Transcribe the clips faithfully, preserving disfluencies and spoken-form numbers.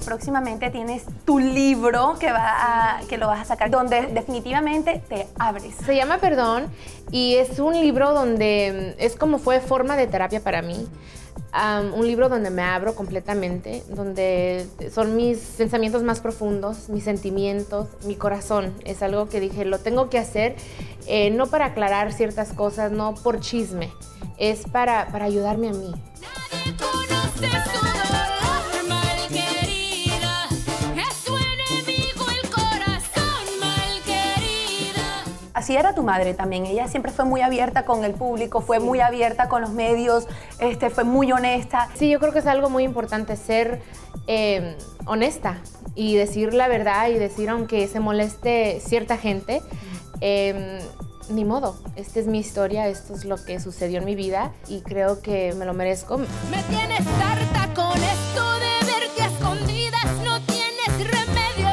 próximamente tienes tu libro que, va a, que lo vas a sacar, donde definitivamente te abres. Se llama Perdón y es un libro donde es como fue forma de terapia para mí. Um, un libro donde me abro completamente, donde son mis pensamientos más profundos, mis sentimientos, mi corazón. Es algo que dije, lo tengo que hacer, eh, no para aclarar ciertas cosas, no por chisme, es para, para ayudarme a mí. Nadie conoce su dolor, malquerida, es su enemigo el corazón, malquerida. Así era tu madre también, ella siempre fue muy abierta con el público, fue muy abierta con los medios, este, fue muy honesta. Sí, yo creo que es algo muy importante ser eh, honesta y decir la verdad y decir aunque se moleste cierta gente, eh, ni modo, esta es mi historia, esto es lo que sucedió en mi vida y creo que me lo merezco. Me tienes harta con esto de verte a escondidas, no tienes remedio.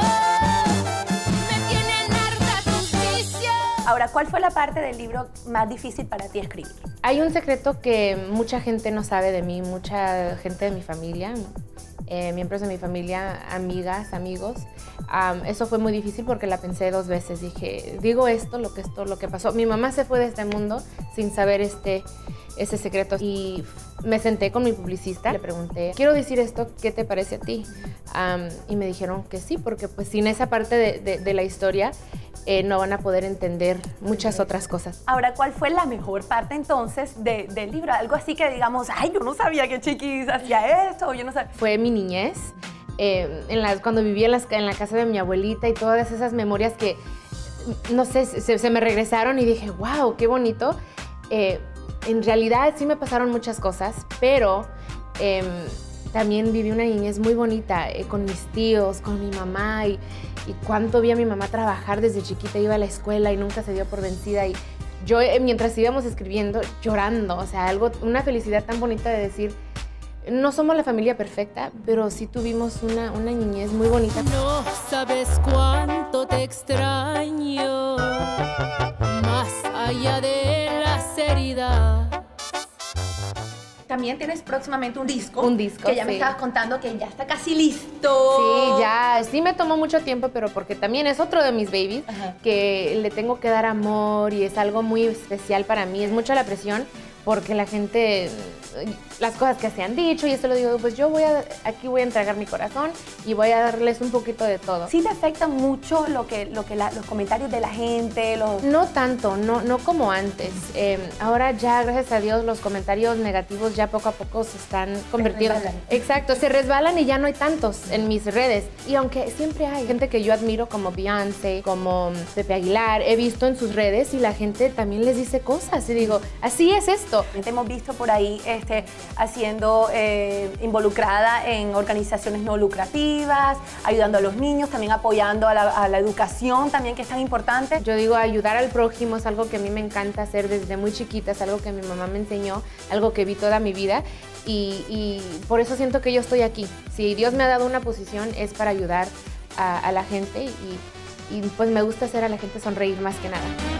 Me tienen harta tus vicios. Ahora, ¿cuál fue la parte del libro más difícil para ti escribir? Hay un secreto que mucha gente no sabe de mí, mucha gente de mi familia, eh, miembros de mi familia, amigas, amigos. Um, eso fue muy difícil porque la pensé dos veces. Dije, digo esto, lo que esto, lo que pasó. Mi mamá se fue de este mundo sin saber este, ese secreto y me senté con mi publicista, le pregunté, quiero decir esto, ¿qué te parece a ti? Um, y me dijeron que sí, porque pues sin esa parte de, de, de la historia eh, no van a poder entender muchas otras cosas. Ahora, ¿cuál fue la mejor parte entonces de, del libro? Algo así que digamos, ay, yo no sabía que Chiquis hacía esto, yo no sabía. Fue mi niñez, eh, en las, cuando vivía en, las, en la casa de mi abuelita y todas esas memorias que, no sé, se, se me regresaron y dije, wow, qué bonito. Eh, en realidad sí me pasaron muchas cosas, pero eh, también viví una niñez muy bonita eh, con mis tíos, con mi mamá y, y cuánto vi a mi mamá trabajar desde chiquita, iba a la escuela y nunca se dio por vencida y yo eh, mientras íbamos escribiendo llorando, o sea, algo, una felicidad tan bonita de decir, no somos la familia perfecta, pero sí tuvimos una, una niñez muy bonita. No sabes cuánto te extraño, más allá de la heridas. También tienes próximamente un disco. Un disco, Que ya me sí. estabas contando que ya está casi listo. Sí, ya, sí me tomó mucho tiempo, pero porque también es otro de mis babies, Ajá. que le tengo que dar amor y es algo muy especial para mí. Es mucha la presión porque la gente, las cosas que se han dicho y esto lo digo, pues yo voy a, aquí voy a entregar mi corazón y voy a darles un poquito de todo. ¿Sí te afecta mucho lo que, lo que la, los comentarios de la gente? Los... No tanto, no, no como antes. Eh, ahora ya, gracias a Dios, los comentarios negativos ya poco a poco se están convirtiendo. resbalan. Exacto, se resbalan y ya no hay tantos en mis redes. Y aunque siempre hay gente que yo admiro como Beyoncé, como Pepe Aguilar, he visto en sus redes y la gente también les dice cosas. Y digo, así es esto. Te hemos visto por ahí este, haciendo, eh, involucrada en organizaciones no lucrativas, ayudando a los niños, también apoyando a la, a la educación también, que es tan importante. Yo digo, ayudar al prójimo es algo que a mí me encanta hacer desde muy chiquita, es algo que mi mamá me enseñó, algo que vi toda mi vida y, y por eso siento que yo estoy aquí. Si Dios me ha dado una posición es para ayudar a, a la gente y, y pues me gusta hacer a la gente sonreír más que nada.